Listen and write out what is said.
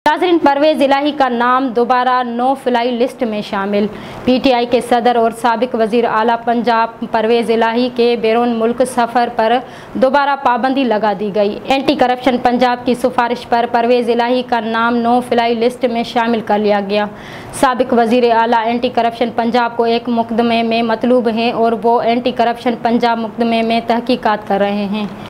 नाज़रीन, परवेज़ इलाही का नाम दोबारा नो फ्लाई लिस्ट में शामिल। पीटीआई के सदर और साबिक वज़ीर आला पंजाब परवेज़ इलाही के बैरून मुल्क सफ़र पर दोबारा पाबंदी लगा दी गई। एंटी करप्शन पंजाब की सिफारिश पर परवेज़ इलाही का नाम नो फ्लाई लिस्ट में शामिल कर लिया गया। साबिक वज़ीर आला एंटी करप्शन पंजाब को एक मुकदमे में मतलूब हैं और वो एंटी करप्शन पंजाब मुकदमे में तहकीकात कर रहे हैं।